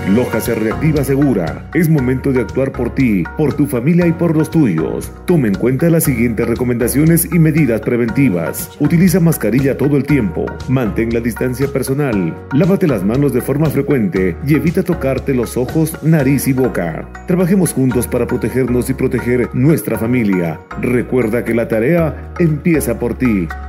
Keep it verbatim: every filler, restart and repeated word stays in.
Loja se reactiva segura. Es momento de actuar por ti, por tu familia y por los tuyos. Toma en cuenta las siguientes recomendaciones y medidas preventivas. Utiliza mascarilla todo el tiempo. Mantén la distancia personal. Lávate las manos de forma frecuente y evita tocarte los ojos, nariz y boca. Trabajemos juntos para protegernos y proteger nuestra familia. Recuerda que la tarea empieza por ti.